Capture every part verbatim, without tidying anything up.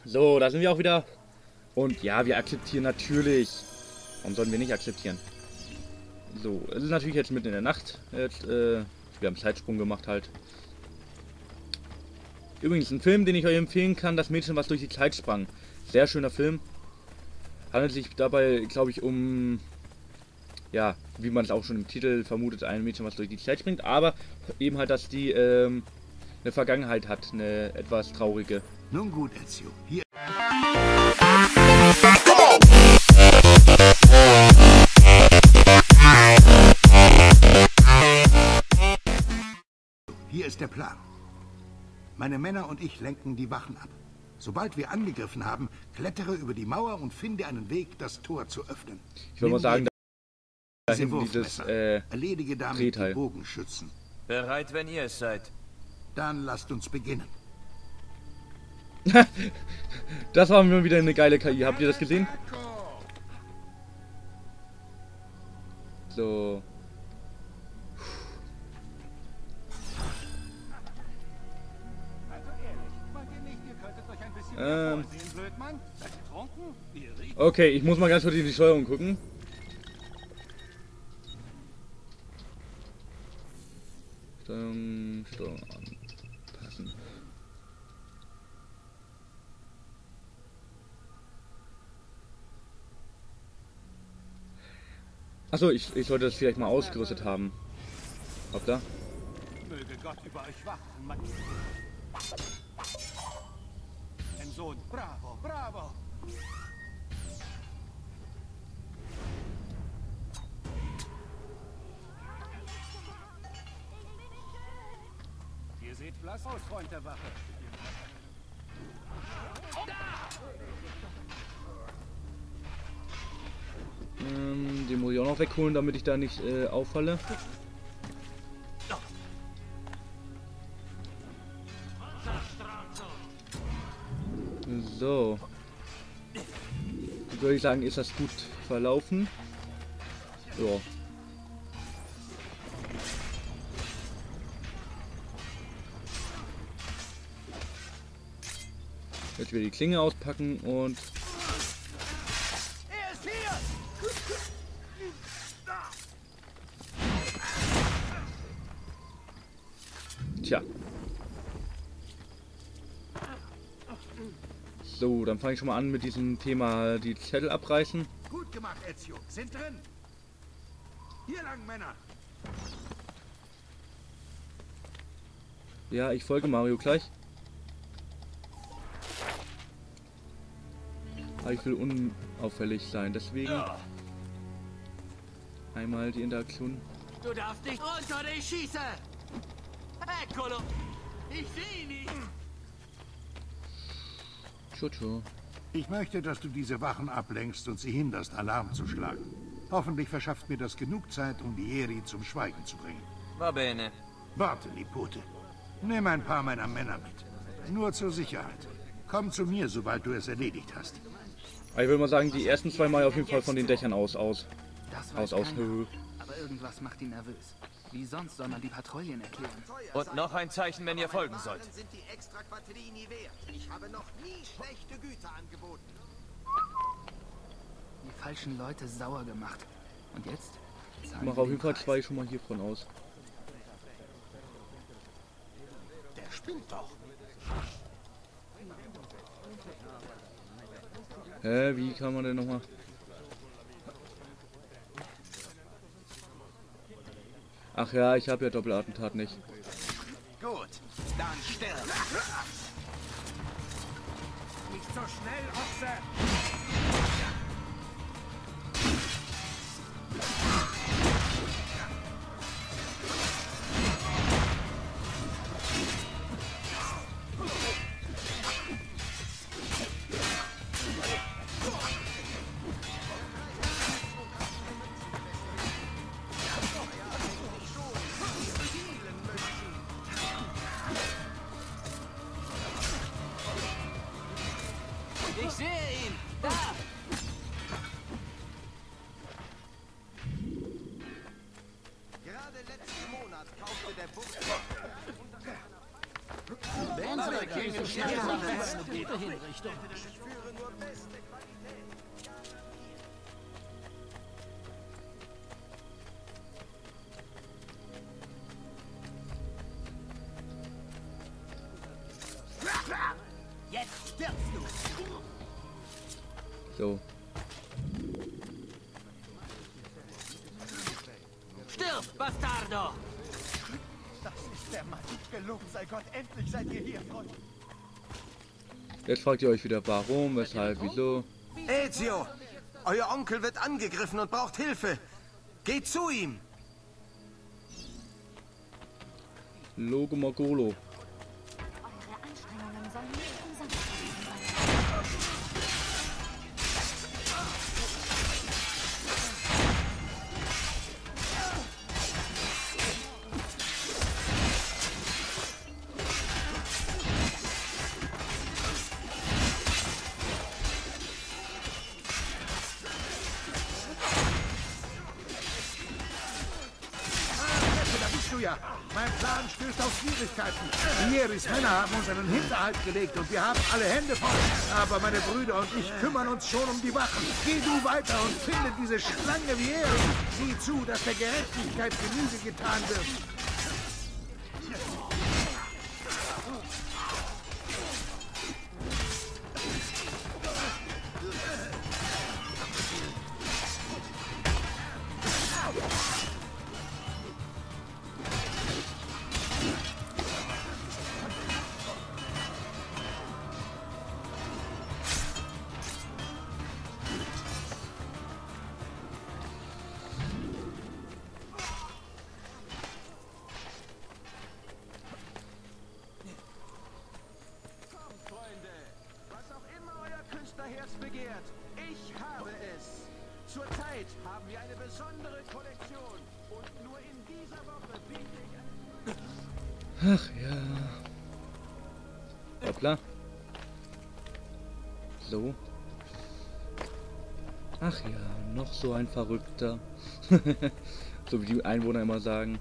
So, da sind wir auch wieder. Und ja, wir akzeptieren natürlich. Warum sollten wir nicht akzeptieren? So, es ist natürlich jetzt mitten in der Nacht. Jetzt, äh, wir haben Zeitsprung gemacht halt. Übrigens, ein Film, den ich euch empfehlen kann, Das Mädchen, was durch die Zeit sprang. Sehr schöner Film. Handelt sich dabei, glaube ich, um, ja, wie man es auch schon im Titel vermutet, ein Mädchen, was durch die Zeit springt. Aber eben halt, dass die ähm, eine Vergangenheit hat, eine etwas traurige. Nun gut, Ezio. Hier. Hier ist der Plan. Meine Männer und ich lenken die Wachen ab. Sobald wir angegriffen haben, klettere über die Mauer und finde einen Weg, das Tor zu öffnen. Ich würde mal sagen, da diese hinten dieses Wurfmesser. äh, Erledige damit Drehteil. die Bogenschützen. Bereit, wenn ihr es seid. Dann lasst uns beginnen. Das war mir wieder eine geile K I. Habt ihr das gesehen? So. Ähm. Okay, ich muss mal ganz kurz in die Steuerung gucken. Steuerung, Steuerung anpassen. Achso, ich, ich sollte das vielleicht mal ausgerüstet haben. Ob da? Möge Gott über euch wachen, Mann. Ein Sohn, bravo, bravo. Ihr seht blass aus, Freund der Wache. Ähm, den muss ich auch noch wegholen, damit ich da nicht äh, auffalle. So. Würde ich sagen, ist das gut verlaufen. Ja. Jetzt wieder die Klinge auspacken und Er ist hier! tja. So, dann fange ich schon mal an mit diesem Thema die Zettel abreißen. Gut gemacht, Ezio. Sind drin. Hier lang, Männer. Ja, ich folge Mario gleich. Aber ich will unauffällig sein, deswegen einmal die Interaktion. Du darfst nicht unter dich schießen! Eccolo! Ich sehe ihn nicht! Tschu-tschu. Ich möchte, dass du diese Wachen ablenkst und sie hinderst, Alarm zu schlagen. Hoffentlich verschafft mir das genug Zeit, um die Eri zum Schweigen zu bringen. Va bene. Warte, Nipote. Nimm ein paar meiner Männer mit. Nur zur Sicherheit. Komm zu mir, sobald du es erledigt hast. Aber ich würde mal sagen, die ersten zwei Mal auf jeden Fall von den Dächern aus, aus. Das Aus, weiß aus. keiner, aber irgendwas macht ihn nervös. Wie sonst soll man die Patrouillen erklären? Und noch ein Zeichen, wenn ihr folgen sollt. Sind die extra Quattrini wert. Ich habe noch nie schlechte Güter angeboten. Die falschen Leute sauer gemacht. Und jetzt? Ich Zahlen mache wir auf den jeden Fall Preis. zwei schon mal hiervon aus. Der spinnt doch. Hä, wie kann man denn nochmal? Ach ja, ich habe ja Doppelattentat nicht. Gut, dann stirb. Nicht so schnell, Ochse! Ich sehe ihn! Da! Gerade letzten Monat kaufte der Buch... Jetzt stirbst du! So. Stirb, Bastardo! Das ist der Mann. Gelobt sei Gott, endlich seid ihr hier, Freunde. Jetzt fragt ihr euch wieder, warum, weshalb, wieso. Ezio, euer Onkel wird angegriffen und braucht Hilfe. Geht zu ihm. Logo Magolo. Eure Anstrengungen sollen nicht umsonst gewesen sein. Ja, mein Plan stößt auf Schwierigkeiten. Vieris Männer haben uns einen Hinterhalt gelegt und wir haben alle Hände voll. Aber meine Brüder und ich kümmern uns schon um die Wachen. Geh du weiter und finde diese Schlange Vieri. Sieh zu, dass der Gerechtigkeit Genüge getan wird. Herz begehrt. Ich habe es. Zurzeit haben wir eine besondere Kollektion. Und nur in dieser Woche biete ich... Ach ja. Hoppla. So. Ach ja, noch so ein Verrückter. So wie die Einwohner immer sagen.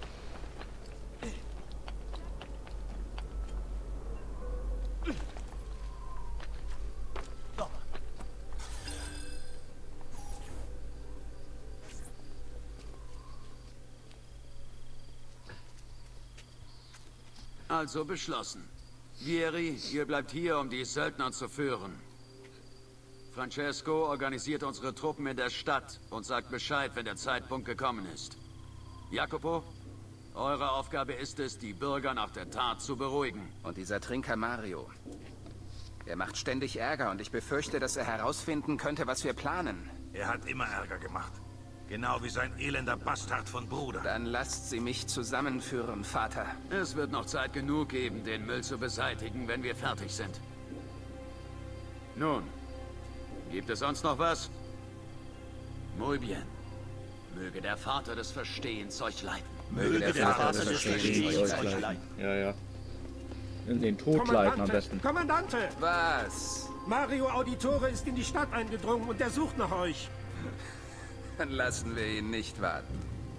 Also beschlossen. Vieri, ihr bleibt hier, um die Söldner zu führen. Francesco organisiert unsere Truppen in der Stadt und sagt Bescheid, wenn der Zeitpunkt gekommen ist. Jacopo, eure Aufgabe ist es, die Bürger nach der Tat zu beruhigen. Und dieser Trinker Mario. Er macht ständig Ärger und ich befürchte, dass er herausfinden könnte, was wir planen. Er hat immer Ärger gemacht. Genau wie sein elender Bastard von Bruder. Dann lasst sie mich zusammenführen, Vater. Es wird noch Zeit genug geben, den Müll zu beseitigen, wenn wir fertig sind. Nun, gibt es sonst noch was? Muy bien. Möge der Vater des Verstehens euch leiten. Möge der, der Vater, Vater des Verstehens euch leiten. Ja, ja. In den Tod leiten am besten. Kommandante! Was? Mario Auditore ist in die Stadt eingedrungen und er sucht nach euch. Dann lassen wir ihn nicht warten.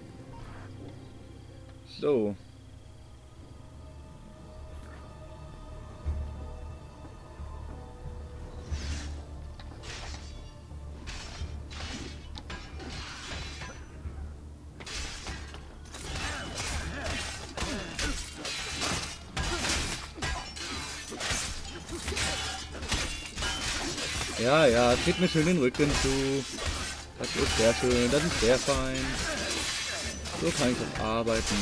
So. Ja, ja, tritt mir schön den Rücken zu. Das ist sehr schön, das ist sehr fein. So kann ich auch arbeiten.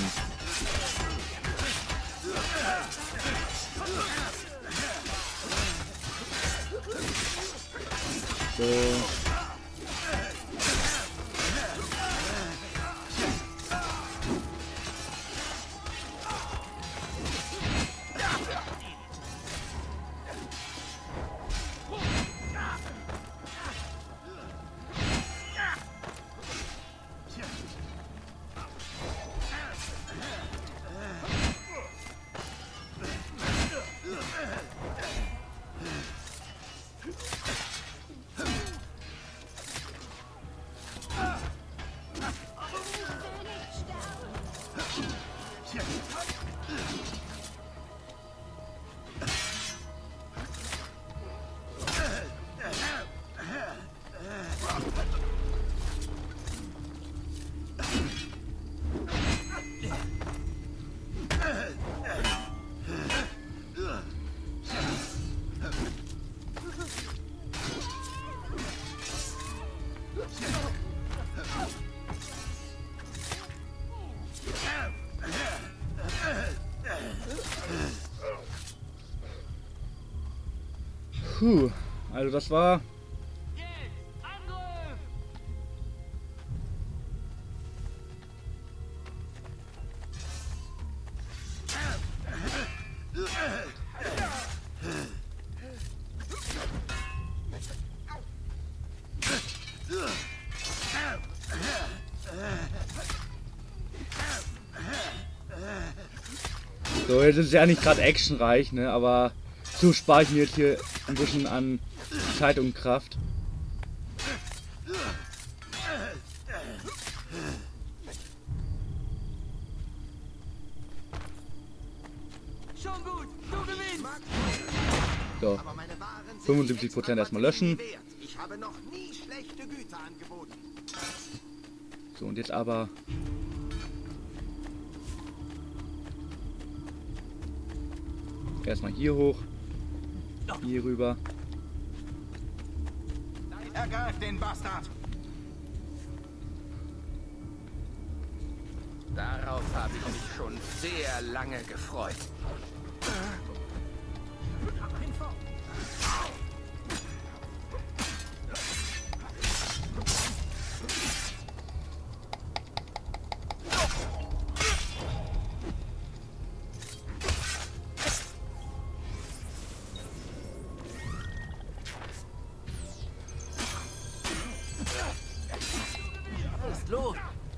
So. Puh, also das war... So, jetzt ist es ja nicht gerade actionreich, ne, aber so spare ich mir jetzt hier ein bisschen an Zeit und Kraft. Schon gut, du gewinnst. So, fünfundsiebzig Prozent erstmal löschen. Ich habe noch nie schlechte Güter angeboten. So, und jetzt aber... Erstmal hier hoch. Hier rüber. Ergreift den Bastard! Darauf habe ich mich schon sehr lange gefreut. Was ist los?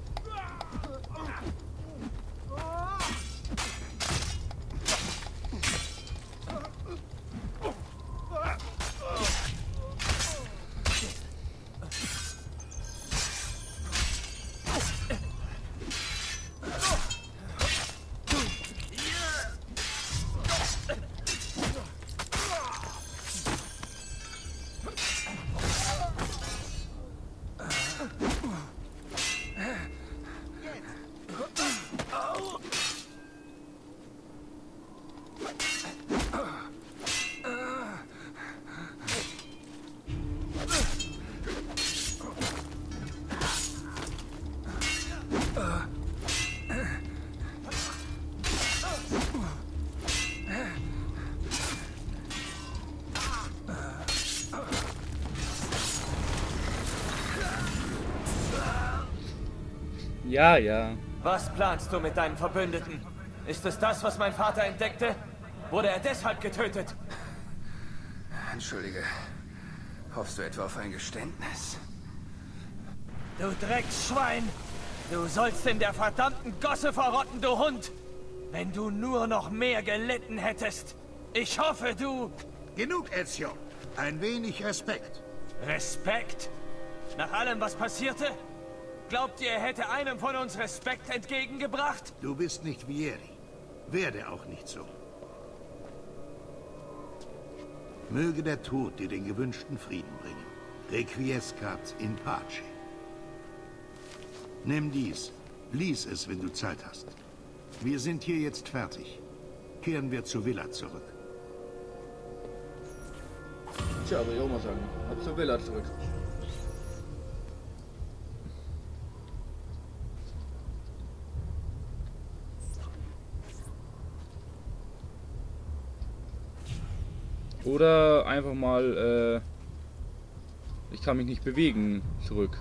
Ja, ja. Was planst du mit deinen Verbündeten? Ist es das, was mein Vater entdeckte? Wurde er deshalb getötet? Entschuldige. Hoffst du etwa auf ein Geständnis? Du Drecksschwein! Du sollst in der verdammten Gosse verrotten, du Hund! Wenn du nur noch mehr gelitten hättest! Ich hoffe, du... Genug, Ezio. Ein wenig Respekt. Respekt? Nach allem, was passierte? Glaubt ihr, er hätte einem von uns Respekt entgegengebracht? Du bist nicht Vieri. Werde auch nicht so. Möge der Tod dir den gewünschten Frieden bringen. Requiescat in pace. Nimm dies. Lies es, wenn du Zeit hast. Wir sind hier jetzt fertig. Kehren wir zur Villa zurück. Tja, würde ich auch mal sagen. Ab zur Villa zurück. Oder einfach mal, äh, ich kann mich nicht bewegen, zurück.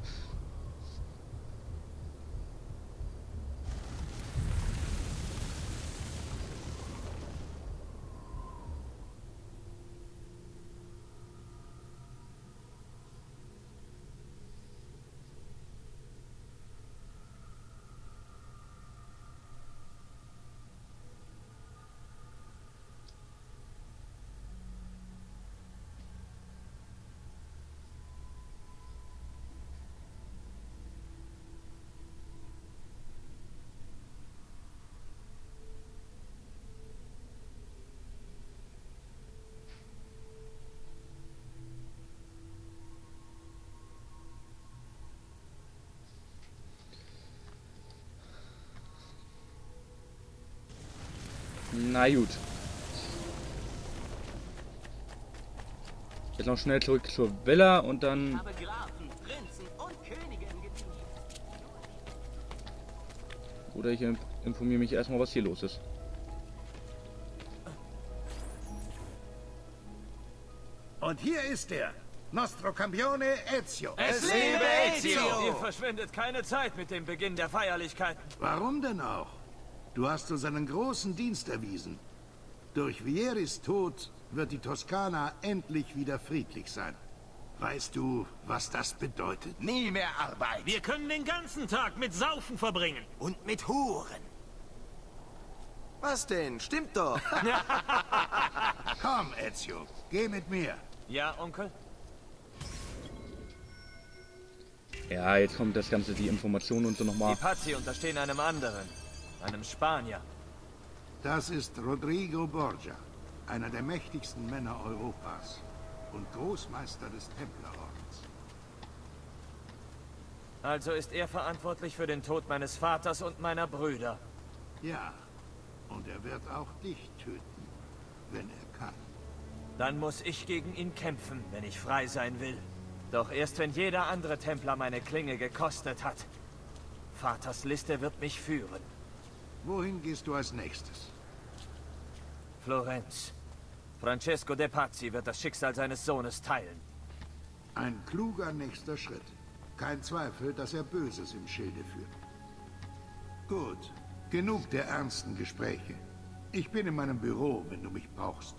Na gut. Jetzt noch schnell zurück zur Villa und dann... Oder ich informiere mich erstmal, was hier los ist. Und hier ist er. Nostro Campione Ezio. Es lebe Ezio! Ihr verschwendet keine Zeit mit dem Beginn der Feierlichkeiten. Warum denn auch? Du hast uns einen großen Dienst erwiesen. Durch Vieris Tod wird die Toskana endlich wieder friedlich sein. Weißt du, was das bedeutet? Nie mehr Arbeit. Wir können den ganzen Tag mit Saufen verbringen. Und mit Huren. Was denn? Stimmt doch. Komm, Ezio, geh mit mir. Ja, Onkel? Ja, jetzt kommt das Ganze, die Informationen und so nochmal. Die Pazzi unterstehen einem anderen. Einem Spanier. Das ist Rodrigo Borgia, einer der mächtigsten Männer Europas und Großmeister des Templerordens. Also ist er verantwortlich für den Tod meines Vaters und meiner Brüder. Ja, und er wird auch dich töten, wenn er kann. Dann muss ich gegen ihn kämpfen, wenn ich frei sein will. Doch erst wenn jeder andere Templer meine Klinge gekostet hat. Vaters Liste wird mich führen. Wohin gehst du als nächstes? Florenz. Francesco de Pazzi wird das Schicksal seines Sohnes teilen. Ein kluger nächster Schritt. Kein Zweifel, dass er Böses im Schilde führt. Gut, genug der ernsten Gespräche. Ich bin in meinem Büro, wenn du mich brauchst.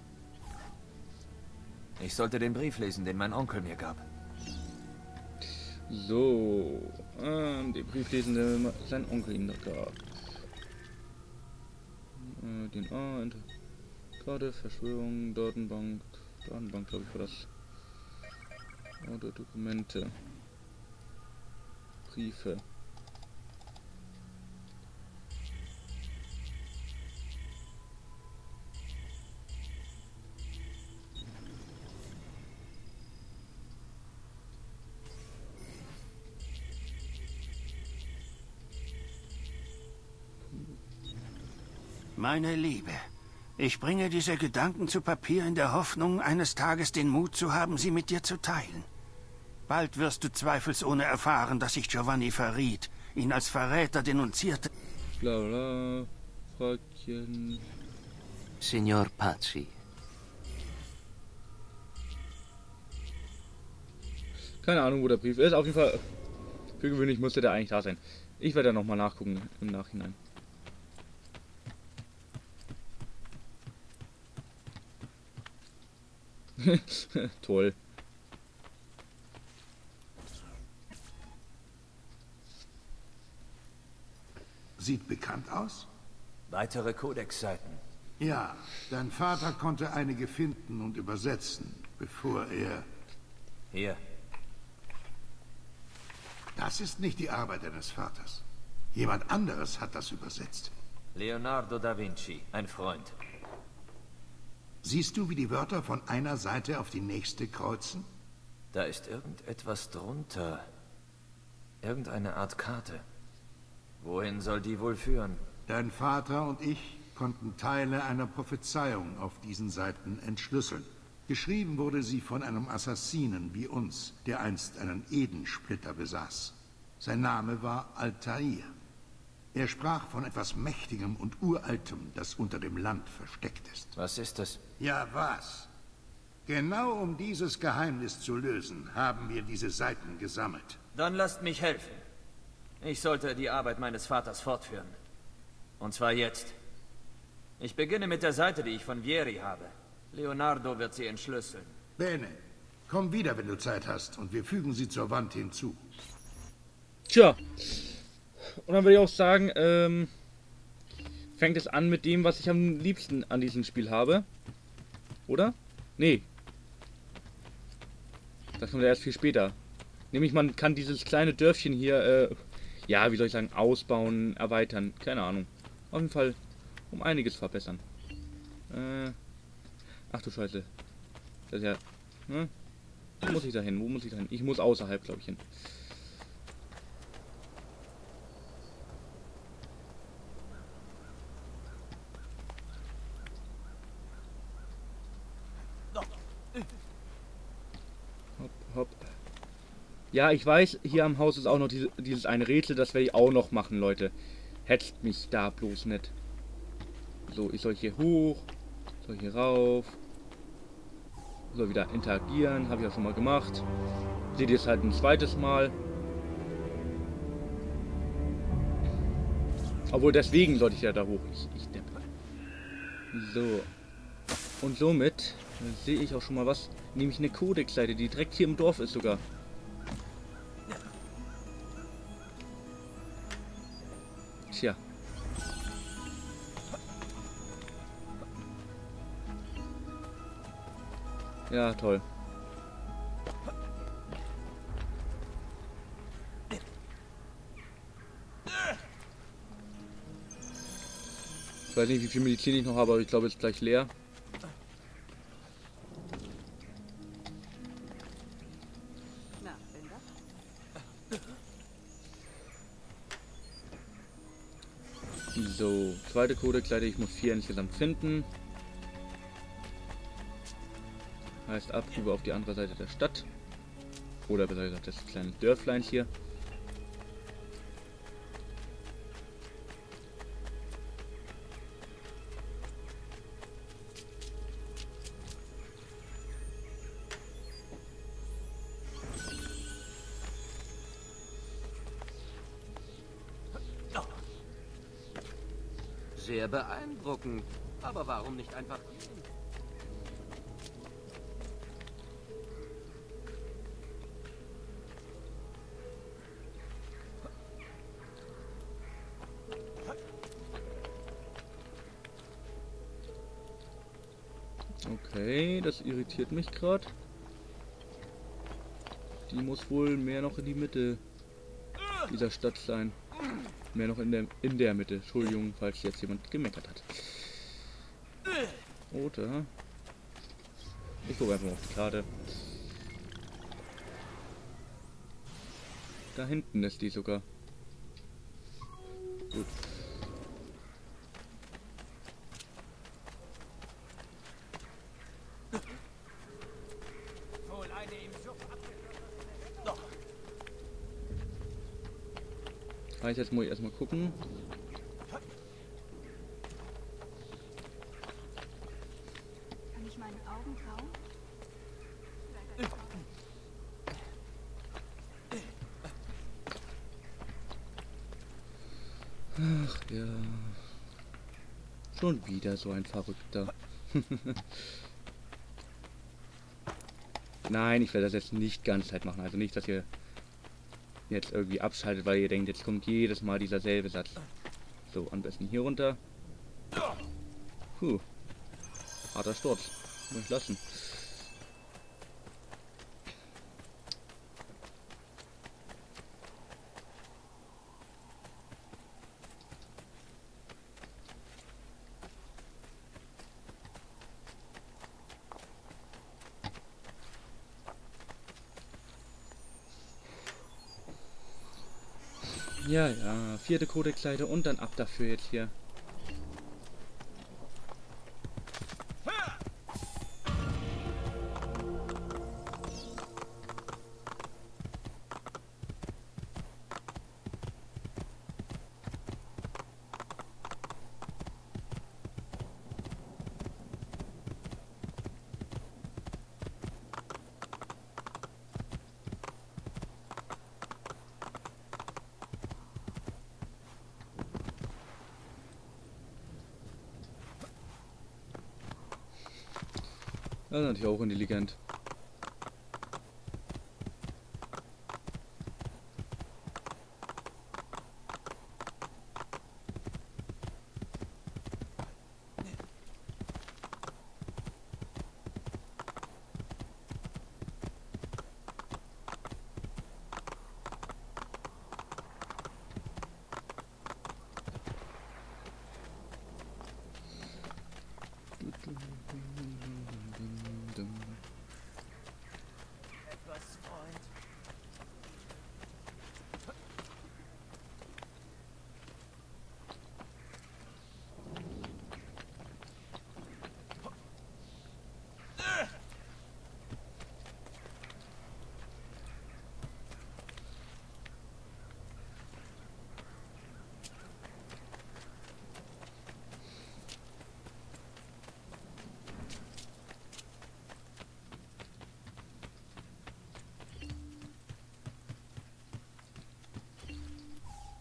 Ich sollte den Brief lesen, den mein Onkel mir gab. So, ähm, den Brief lesen, den sein Onkel ihm da gab. Äh, den A, Enter. Karte, Verschwörung, Datenbank, Datenbank, glaube ich, war das. Oder Dokumente. Briefe. Meine Liebe, ich bringe diese Gedanken zu Papier in der Hoffnung, eines Tages den Mut zu haben, sie mit dir zu teilen. Bald wirst du zweifelsohne erfahren, dass ich Giovanni verriet, ihn als Verräter denunzierte. Bla bla, Fragchen. Signor Pazzi. Keine Ahnung, wo der Brief ist. Auf jeden Fall, für gewöhnlich musste der eigentlich da sein. Ich werde da nochmal nachgucken im Nachhinein. Toll. Sieht bekannt aus? Weitere Kodexseiten. Ja, dein Vater konnte einige finden und übersetzen, bevor er... Hier. Das ist nicht die Arbeit deines Vaters. Jemand anderes hat das übersetzt. Leonardo da Vinci, ein Freund. Siehst du, wie die Wörter von einer Seite auf die nächste kreuzen? Da ist irgendetwas drunter. Irgendeine Art Karte. Wohin soll die wohl führen? Dein Vater und ich konnten Teile einer Prophezeiung auf diesen Seiten entschlüsseln. Geschrieben wurde sie von einem Assassinen wie uns, der einst einen Edensplitter besaß. Sein Name war Altair. Er sprach von etwas Mächtigem und Uraltem, das unter dem Land versteckt ist. Was ist das? Ja, was? Genau um dieses Geheimnis zu lösen, haben wir diese Seiten gesammelt. Dann lasst mich helfen. Ich sollte die Arbeit meines Vaters fortführen. Und zwar jetzt. Ich beginne mit der Seite, die ich von Vieri habe. Leonardo wird sie entschlüsseln. Bene, komm wieder, wenn du Zeit hast, und wir fügen sie zur Wand hinzu. Tja. Und dann würde ich auch sagen, ähm, fängt es an mit dem, was ich am liebsten an diesem Spiel habe. Oder? Nee. Das kommt ja erst viel später. Nämlich man kann dieses kleine Dörfchen hier, äh, ja, wie soll ich sagen, ausbauen, erweitern. Keine Ahnung. Auf jeden Fall um einiges verbessern. Äh, ach du Scheiße. Das ist ja, ne? Wo muss ich da hin? Wo muss ich da hin? Ich muss außerhalb, glaube ich, hin. Hopp, hopp. Ja, ich weiß, hier am Haus ist auch noch diese, dieses eine Rätsel, das werde ich auch noch machen, Leute. Hetzt mich da bloß nicht. So, ich soll hier hoch, soll hier rauf. So, wieder interagieren, habe ich auch schon mal gemacht. Seht ihr es halt ein zweites Mal. Obwohl, deswegen sollte ich ja da hoch. Ich, ich depp. So. Und somit sehe ich auch schon mal was. Nämlich eine Codex-Seite, die direkt hier im Dorf ist sogar. Tja. Ja, toll. Ich weiß nicht, wie viel Medizin ich noch habe, aber ich glaube, es ist gleich leer. So, zweite Codekleide, ich muss vier insgesamt finden. Heißt ab, rüber auf die andere Seite der Stadt. Oder besser gesagt, das kleine Dörflein hier. Sehr beeindruckend. Aber warum nicht einfach gehen? Okay, das irritiert mich gerade. Die muss wohl mehr noch in die Mitte dieser Stadt sein. Mehr noch in der in der Mitte. Entschuldigung, falls jetzt jemand gemeckert hat. Oder? Ich gucke einfach mal auf die Karte. Da hinten ist die sogar. Gut. Heißt, jetzt muss ich erstmal gucken. Kann ich meine Augen trauen? Ach ja. Schon wieder so ein Verrückter. Nein, ich werde das jetzt nicht ganze Zeit machen. Also nicht, dass ihr jetzt irgendwie abschaltet, weil ihr denkt, jetzt kommt jedes Mal dieser selbe Satz. So, am besten hier runter. Puh. Harter Sturz. Muss ich lassen. Ja, ja, vierte Codekleide und dann ab dafür jetzt hier. Das ist natürlich auch intelligent.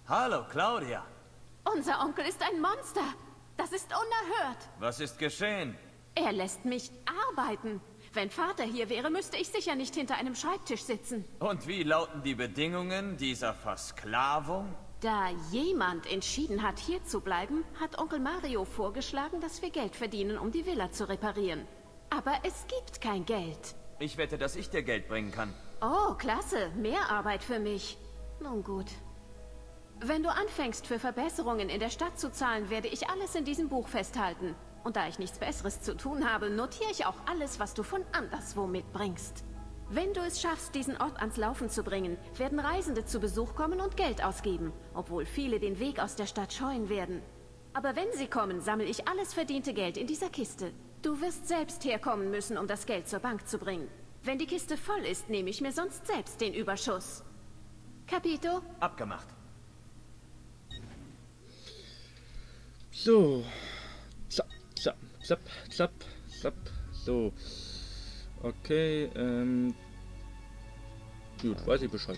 Hallo, Claudia. Unser Onkel ist ein Monster. Das ist unerhört. Was ist geschehen? Er lässt mich arbeiten. Wenn Vater hier wäre, müsste ich sicher nicht hinter einem Schreibtisch sitzen. Und wie lauten die Bedingungen dieser Versklavung? Da jemand entschieden hat, hier zu bleiben, hat Onkel Mario vorgeschlagen, dass wir Geld verdienen, um die Villa zu reparieren. Aber es gibt kein Geld. Ich wette, dass ich dir Geld bringen kann. Oh, klasse. Mehr Arbeit für mich. Nun gut. Wenn du anfängst, für Verbesserungen in der Stadt zu zahlen, werde ich alles in diesem Buch festhalten. Und da ich nichts Besseres zu tun habe, notiere ich auch alles, was du von anderswo mitbringst. Wenn du es schaffst, diesen Ort ans Laufen zu bringen, werden Reisende zu Besuch kommen und Geld ausgeben, obwohl viele den Weg aus der Stadt scheuen werden. Aber wenn sie kommen, sammle ich alles verdiente Geld in dieser Kiste. Du wirst selbst herkommen müssen, um das Geld zur Bank zu bringen. Wenn die Kiste voll ist, nehme ich mir sonst selbst den Überschuss. Capito? Abgemacht. So. Zap, zap, zap, zap, zap. So. Okay, ähm. Gut, weiß ich Bescheid.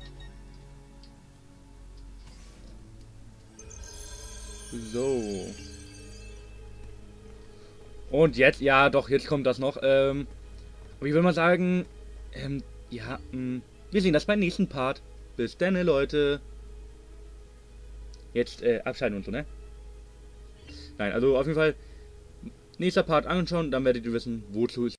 So. Und jetzt, ja doch, jetzt kommt das noch. Ähm, aber ich will mal sagen, ähm, ja, mh, wir sehen das beim nächsten Part. Bis dann, Leute. Jetzt, äh, abschalten und so, ne? Nein, also auf jeden Fall, nächster Part anschauen, dann werdet ihr wissen, wozu es